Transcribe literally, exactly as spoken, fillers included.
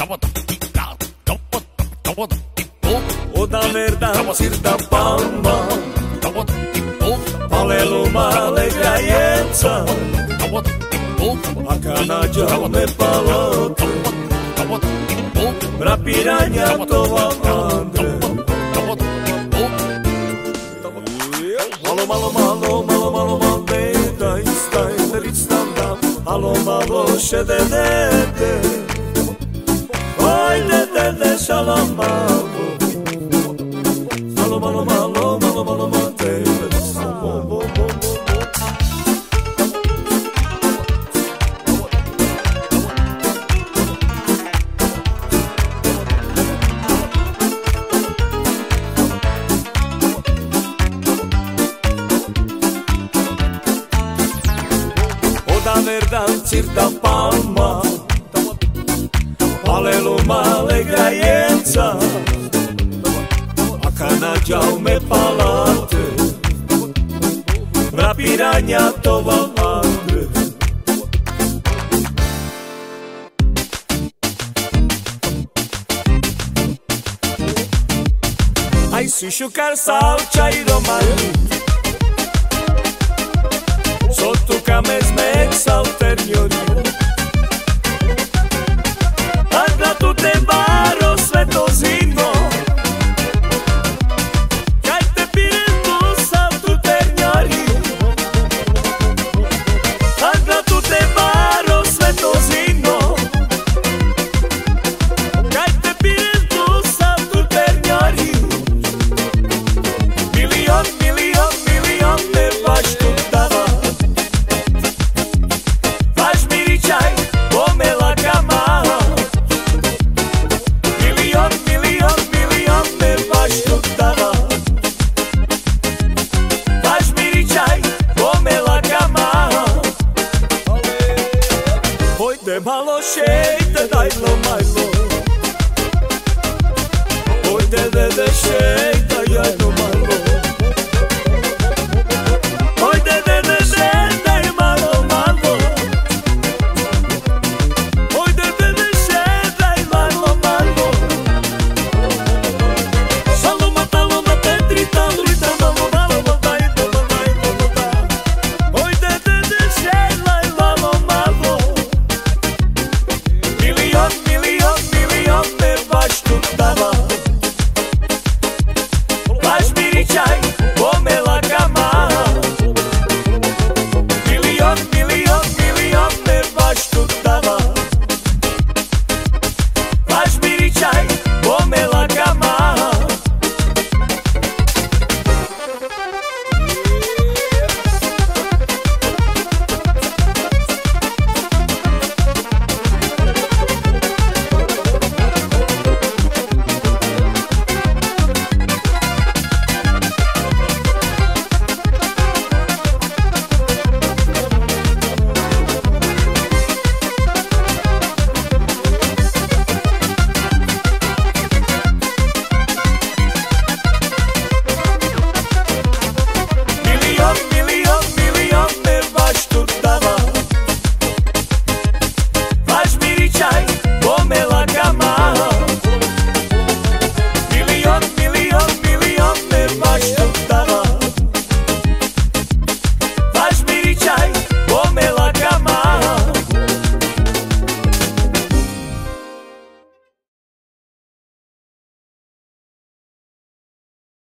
Oda verdad cirta palma, paleluma legajenca, a kanadža me palote, rapiranja tova Andre. Malo, malo, malo, malo, malo, malo, da istaj, ristam da, malo, malo, šede, dede, oj, dede, de, šalam, malo, malo, malo, malo, malo, malo, malo, dede, ristam, bo, bo, bo, bo. Oda verdad cirta palma, paleluma legajenca, a kanadža me palate, rapiranja tova Andre. Ai sušu Cardasov i romani, sotto came smezza ulteriori,